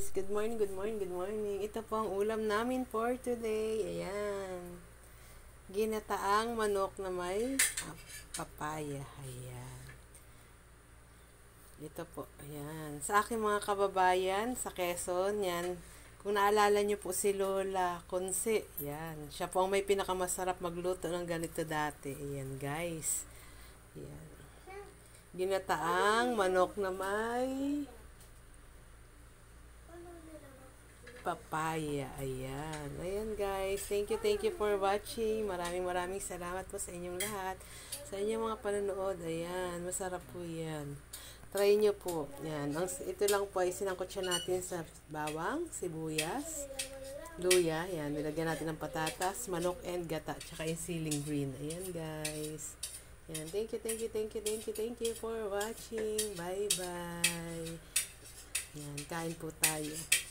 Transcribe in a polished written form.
guys! Good morning, good morning, good morning. Ito po ang ulam namin for today. Ayan. Ginataang manok na may papaya. Ayan. Ito po. Ayan. Sa aking mga kababayan sa Quezon, yan. Kung naalala nyo po si Lola Conce. Ayan. Siya po ang may pinakamasarap magluto ng ganito dati. Ayan guys. Ayan. Ginataang manok na may papaya. Ayan. Ayan guys. Thank you for watching. Maraming salamat po sa inyong lahat. Sa inyong mga panonood. Ayan. Masarap po yan. Try nyo po. Yan. Ito lang po ay sinangkot siya natin sa bawang, sibuyas, luya. Yan. Nilagyan natin ng patatas, manok and gata. Tsaka yung siling green. Ayan guys. Yan. Thank you for watching. Bye bye. Yan. Kain po tayo.